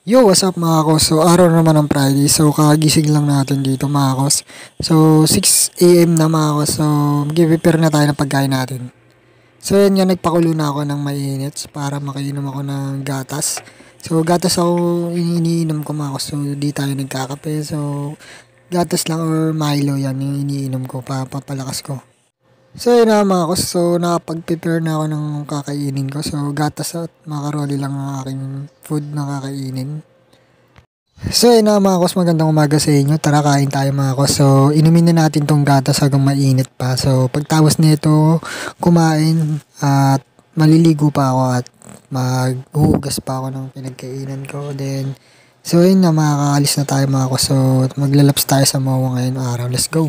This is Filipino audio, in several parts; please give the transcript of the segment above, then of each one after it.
Yo, what's up mga kos? So, araw naman ng Friday. So, kagising lang natin dito mga kos. So, 6 a.m. na mga kos. So, mag-prepare na tayo ng pagkain natin. So, yan nga, nagpakulo na ako ng mainit para makainom ako ng gatas. So, gatas ako iniinom ko mga kos. So, di tayo nagkakape. So, gatas lang or Milo yan yung iniinom ko para papalakas ko. So, yun na mga kos. So, nakapag-prepare na ako ng kakainin ko. So, gatas at macaroni lang ang aking food na kakainin. So, yun na mga kos, magandang umaga sa inyo. Tara, kain tayo mga kos. So, inumin na natin tong gatas hanggang mainit pa. So, pagtapos nito, kumain at maliligo pa ako at maghuhugas pa ako ng pinagkainan ko. Then, so yun na, makakaalis na tayo mga kos. So, maglalaps tayo sa MOA ngayon araw. Let's go!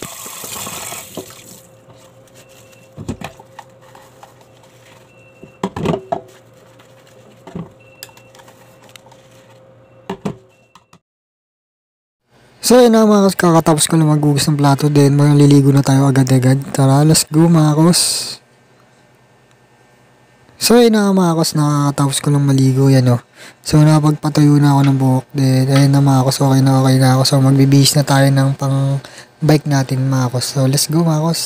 So yun na mga kos, kakatapos ko lang maghugas ng plato. Then, maliligo na tayo agad-agad. Tara, let's go mga kos! So yun na mga kos, nakakatapos ko lang maligo yan o. So napagpatayo na ako ng buhok. Then ayun na mga kos, okay na ako. So magbibihis na tayo ng pang bike natin mga kos. So let's go mga kos.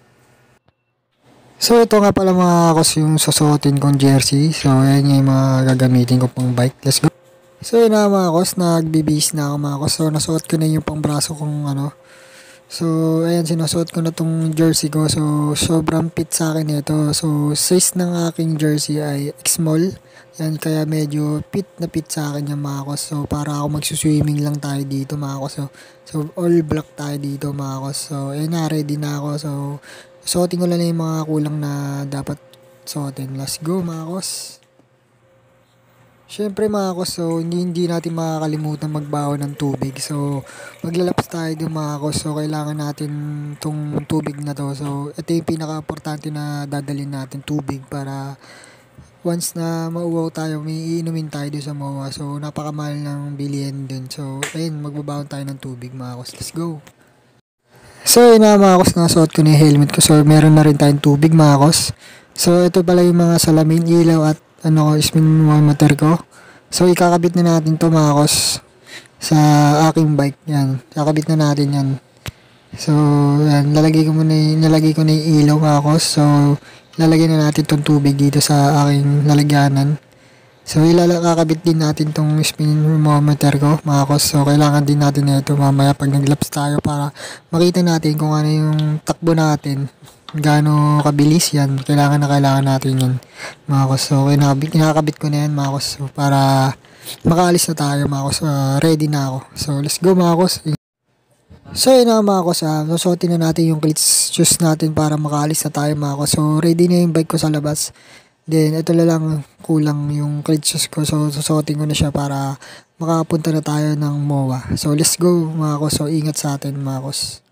So ito nga pala mga kos yung susuotin kong jersey. So ayan yung mga gagamitin ko pang bike. Let's go. So yun na mga kos, nagbibihis na ako mga kos. So nasuot ko na yung pang braso kong ano. So, ayan, sinusuot ko na tong jersey ko. So, sobrang fit sa akin ito. So, size ng aking jersey ay small. Yan, kaya medyo fit sa akin yung mga kos. So, para ako magsuswimming lang tayo dito mga kos. So, all black tayo dito mga kos. So, ayan na, ready na ako. So, suotin ko lang na yung mga kulang na dapat suotin. Let's go mga kos. Siyempre mga kos, so hindi natin makakalimutan magbaon ng tubig. So, maglalaps tayo dun mga kos. So, kailangan natin tong tubig na to. So, ito yung pinaka-importante na dadalhin natin tubig para once na mauwaw tayo, may iinumin tayo dun sa MOA. So, napakamahal ng bilihin dun. So, ayun, magbabaon tayo ng tubig mga kos. Let's go! So, yun na mga kos, nasuot ko na yung helmet ko. So, meron na rin tayong tubig mga kos. So, ito pala yung mga salamin, ilaw at spin motor ko. So, ikakabit na natin to mga kos sa aking bike. Yan, kakabit na natin yan. So, yan, nalagay ko na yung ilaw mga kos. So, lalagay na natin tong tubig dito sa aking lalagyanan. So, kakabit din natin tong spin motor ko mga kos. So, kailangan din natin na ito mamaya pag naglaps tayo para makita natin kung ano yung takbo natin. Gaano kabilis yan. Kailangan natin yan mga kos. So, kinakabit ko na yan mga kos. So, para makaalis na tayo mga kos. Ready na ako. So, let's go mga kos. So, yun na mga kos. Susuotin na natin yung cleats shoes natin para makaalis na tayo mga kos. So, ready na yung bike ko sa labas. Then, ito lang kulang yung cleats shoes ko. So, susuotin ko na siya para makapunta na tayo ng MOA. So, let's go mga kos. So, ingat sa atin mga kos.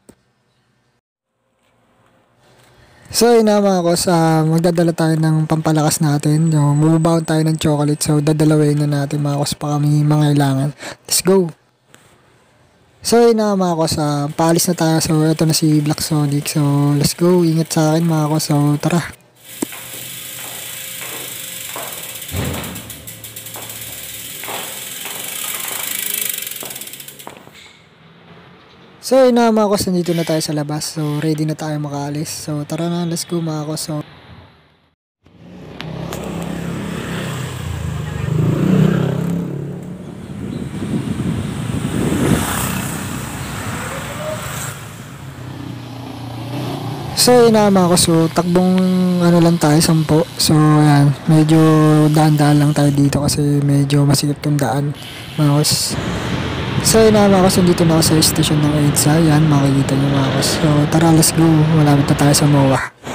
So, yun na mga kos, magdadala tayo ng pampalakas natin. Yung mababaon tayo ng chocolate. So, dadalawin na natin mga kos pa kami mga kailangan. Let's go! So, yun na mga kos, paalis na tayo. So, ito na si Black Sonic. So, let's go! Ingat sa akin mga kos. So, tara! So, yun na mga kos, nandito na tayo sa labas. So, ready na tayo makaalis. So, tara na, let's go mga kos. So, yun na mga kos. So, takbong lang tayo, 10. So, ayan, medyo daan-daan lang tayo dito kasi medyo masikip tong daan mga kos. So, yun na mga kos, dito na ako sa station ng EDSA. Yan, makikita nyo mga kos. So, tara, let's go. Malapit na tayo sa MOA.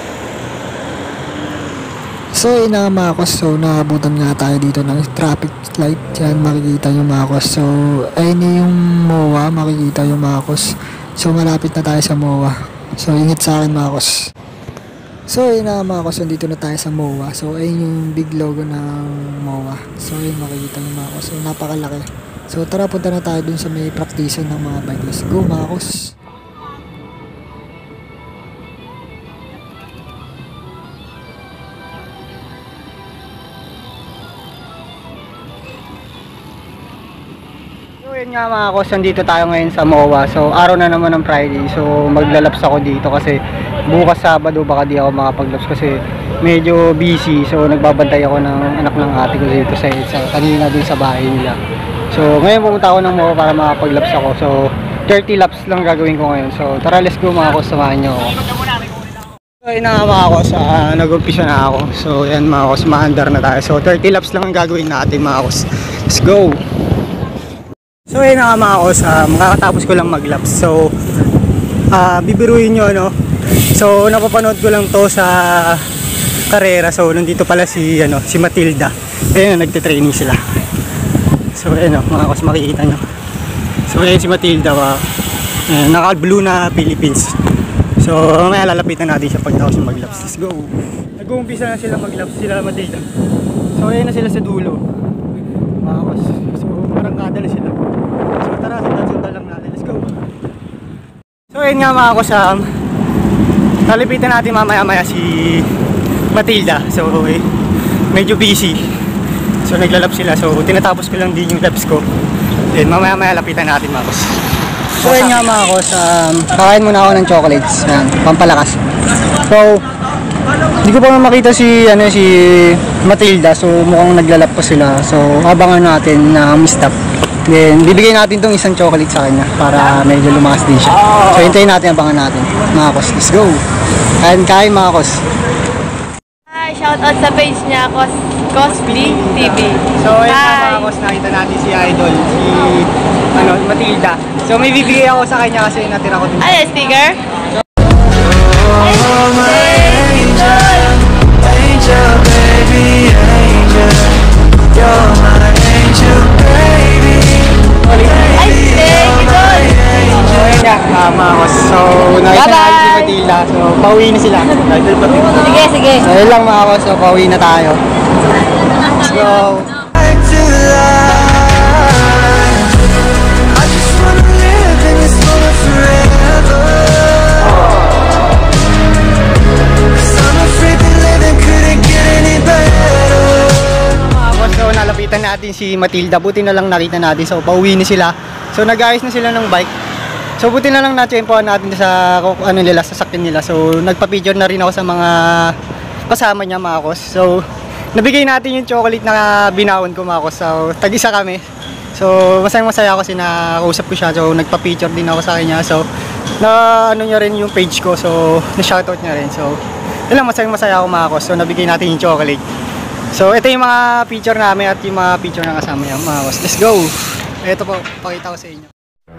So, yun na mga kos. So, nakabutan nga tayo dito ng traffic light. Yan, makikita nyo mga kos. So, ayun na yung MOA. Makikita yung mga kos. So, malapit na tayo sa MOA. So, ingat sa akin mga kos. So, yun na mga kos, dito na tayo sa MOA. So, ayun yung big logo ng MOA. So, ayun, makikita nyo mga kos. So, napakalaki. So, tara, punta na tayo dun sa may praktisan ng mga bike. Let's go mga kos. yun nga mga kos, nandito tayo ngayon sa MOA. So araw na naman ng Friday. So maglalaps ako dito kasi bukas Sabado baka di ako makapaglaps kasi medyo busy. So nagbabantay ako ng anak ng ate ko dito sa kanina dun sa bahay nila. So ngayon pumunta ako ng MOA para makapaglaps ako. So 30 laps lang gagawin ko ngayon. So tara, let's go mga kos, samahan nyo ako. So yun na nga mga kos, nag-umpisa na ako. So yan mga kos, maandar na tayo. So 30 laps lang ang gagawin natin mga kos. Let's go! So yun na nga mga kos, makakatapos ko lang maglaps. So bibiruin nyo no. So napapanood ko lang to sa karera. So nandito pala si Matilda. Ayun, nagte-training sila. So ayun mga kos, makikita nyo. So ayun si Matilda, naka-blue na Philippines. So may lalapitan natin siya pagkatapos yung maglaps. Let's go. Nag-uumpisa na sila maglaps, sila Matilda. So ayun na sila sa dulo mga kos. So parang kadala sila. So tara, sundan lang natin. Let's go. So ayun nga mga kos, lalapitan natin mamaya-maya si Matilda. So medyo busy. So naglalap sila. So tinatapos ko lang din yung laps ko. Then mamaya-maya lapitan natin mga kos. So ayun nga mga kos, kakain muna ako ng chocolates. Yan, pampalakas. So hindi ko pa makita si Matilda. So mukhang naglalap pa sila. So abangan natin na mistap. Then bibigyan natin tong isang chocolate sa kanya para medyo lumakas din siya. So hintayin natin, abangan natin mga kos. Let's go. Kain mga kos. Hi, shoutout sa page niya, Cosplay TV. So ayun nga mga kos, nakita natin si Idol, si Matilda. So may bibigay ako sa kanya kasi natira ko din. Ano, sticker? Mga kos. So nakita natin si Matilda. So pauwi na sila. Sige, sige. So ayun lang mga kos, so pauwi na tayo. Let's go. So nalapitan natin si Matilda, buti na lang nakita natin. So pauwi na sila. So nag-ayos na sila ng bike. So buti na lang na-tempohan natin sa sasakyan nila. So nagpa-picture na rin ako sa mga kasama niya mga kos. So nabigay natin yung chocolate na binawon ko mga kos. So tag-isa kami. So masaya ako kasi nakausap ko siya. So nagpa-picture din ako sa kanya. So niya rin yung page ko. So na-shoutout niya rin. So yun lang, masaya ako mga kos. So nabigay natin yung chocolate. So ito yung mga picture namin at yung mga picture ng kasama niya mga kos. Let's go! Ito po, pakita ko sa inyo.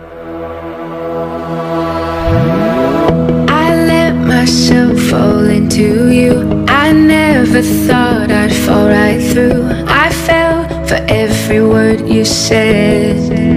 I let myself fall into you. I never thought I'd fall right through. I fell for every word you said.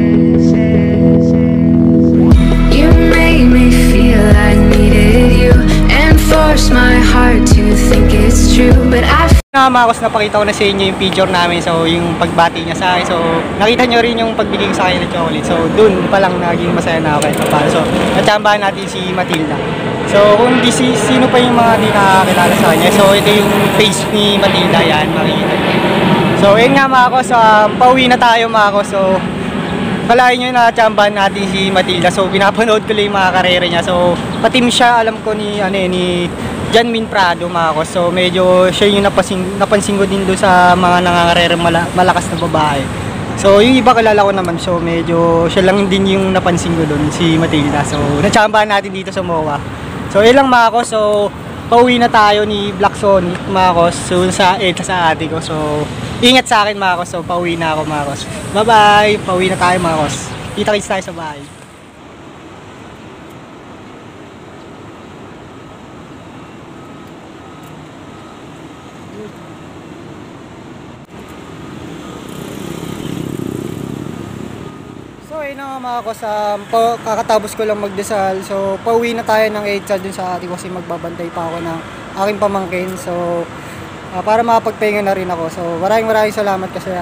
You made me feel I needed you and forced my heart to think it's true. But Mga kos, napakita ko na sa inyo yung picture namin. So yung pagbati niya sa akin. So nakita nyo rin yung pagbigay sa akin ng chocolate. So dun pa lang naging masaya na ako kahit paano. So natsambahan natin si Matilda. So kung sino pa yung mga di nakakilala sa kanya. So ito yung page ni Matilda. Yan, makikita nyo. So yun nga mga kos, pauwi na tayo mga kos. So kalahin nyo na natsambahan natin si Matilda. So pinapanood ko lang yung mga karera niya. So patim siya, alam ko ni Janmin Prado mga kos. So medyo siya yung napansin ko din doon sa mga nangangarera malakas na babae. So yung iba kilala ko naman. So medyo siya lang din yung napansin ko doon, si Matilda. So natsambahan natin dito sa MOA. So yun lang mga kos. So pauwi na tayo ni Black Sonic mga kos. So sa ate ko. So ingat sa akin mga kos. So pauwi na ako mga kos. Bye bye. Pauwi na tayo mga kos. Kita-kits tayo sa bahay. So ayun na nga mga kos, kakatapos ko lang magdasal. So pauwi na tayo ng 8 dun sa ate ko kasi magbabantay pa ako ng aking pamangkin. So para makapagpahinga na rin ako. So maraming salamat kasi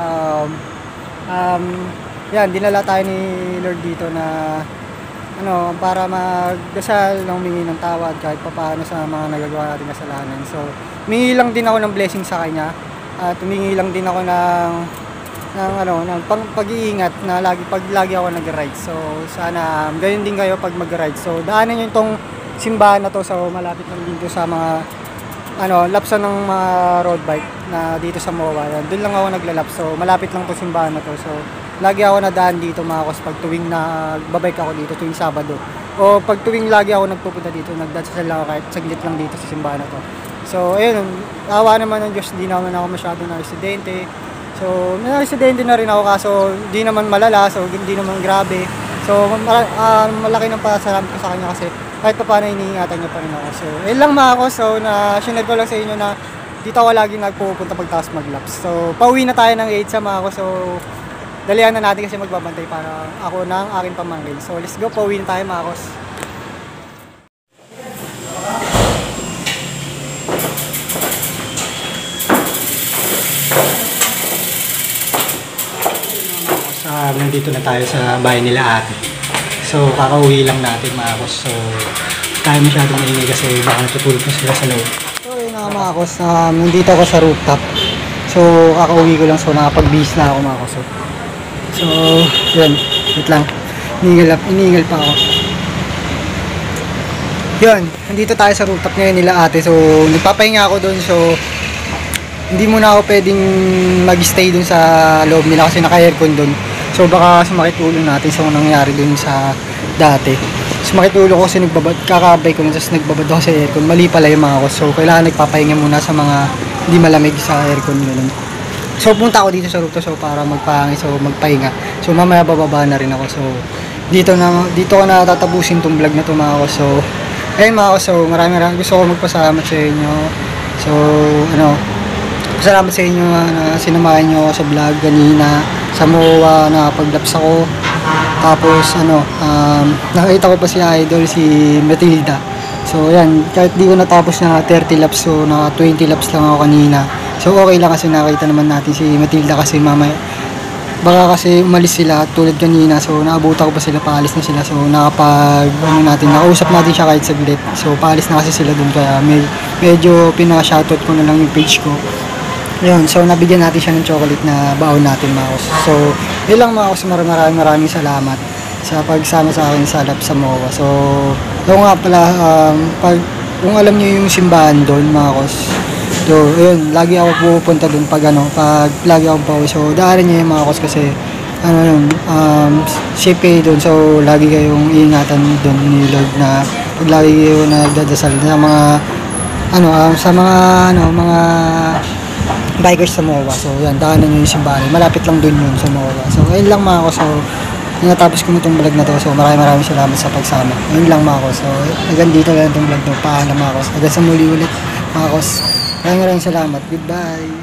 yan, dinala tayo ni Lord dito na para magdasal, humingi ng tawad kahit papaano sa mga nagagawa natin kasalanan. So humingi lang din ako ng blessing sa kanya at humingi lang din ako ng ng pag-iingat na lagi ako nag-ride. So sana gayon din kayo pag mag-ride. So daanan niyo itong simbahan na to, so malapit lang dito sa mga lapsan ng mga road bike na dito sa MOA. Doon lang ako naglalap. So malapit lang 'tong simbahan na to. So lagi ako nadaan dito mga kos pag tuwing nagbabike ako dito tuwing Sabado. O pag tuwing lagi ako nagpupunta dito, nagdadasal lang ako kahit saglit lang dito sa simbahan na to. So ayun, awa naman ng Diyos, di naman ako masyado na residente. So may residente na rin ako kaso hindi naman malala, so hindi naman grabe. So malaki ng pasalamat ko sa kanya kasi kahit pa paano iniingatan niya pa rin ako. So ayun lang mga kos, so na-share ko lang sa inyo na dito ako lagi nagpupunta pagtaas mag-laps. So pauwi na tayo ng 8 sa mga kos, so dalihan na natin kasi magbabantay para ako ng aking pamangkin. So let's go, pauwi na tayo mga kos. Nandito na tayo sa bahay nila ate. So kakauwi lang natin mga kos. So tayo masyadong maingay kasi baka natutulog na sila sa loob. So yun nga mga kos, nandito ako sa rooftop. So kakauwi ko lang, so nakapag-bihis na ako mga kos. So yun, wait lang, iniingal pa ako. Yun, nandito tayo sa rooftop ngayon nila ate. So nagpapahinga ako doon, so hindi muna ako pwedeng mag-stay doon sa loob nila kasi naka-aircon doon. So baka sumakit ulo natin sa nangyari doon sa dati. Sumakit ulo ko kasi kakabay ko na, tapos nagbabad ako sa aircon. Mali pala yung mga ko. So kailangan nagpapahinga muna sa mga hindi malamig sa aircon yun. So punta ako dito sa rooftop so para magpahinga, so magpahinga. So mamaya bababa na rin ako. So dito ko na tatapusin tong vlog na to mga ko. So ayun mga ko, so maraming gusto ko magpasalamat sa inyo. So salamat sa inyo na sinamahan nyo ako sa vlog kanina sa MOA, nakapag-laps ako. Tapos nakita ko pa si Idol, si Matilda. So ayan, kahit di ko natapos na 30 laps, so naka 20 laps lang ako kanina. So okay lang kasi nakita naman natin si Matilda kasi mamaya baka kasi umalis sila tulad kanina, so naabutan ko pa sila, paalis na sila. So nakausap natin siya kahit saglit. So paalis na kasi sila dun, kaya medyo pinaka-shoutout ko na lang yung page ko. Yun, so nabigyan natin siya ng chocolate na baon natin mga kos. So yun lang mga kos, maraming salamat sa pagsama sa akin sa lap sa MOA. So yung nga pala, kung alam niyo yung simbahan doon mga kos, so yun, lagi ako pupunta doon pag lagi ako pauwi. So daanan niyo yung mga kos kasi safe kayo doon. So lagi kayong iingatan doon ni Lord na pag lagi kayo nagdadasal sa mga bikers sa MOA. So yan, daanan nyo yung simbahan. Malapit lang dun yun sa MOA. So ayun lang mga ko. So natapos ko itong vlog na to. So maraming salamat sa pagsama. Ayun lang mga ko. So hanggang dito lang itong vlog na. Paalam mga ko. Hanggang sa muli ulit mga ko. Maraming salamat. Goodbye.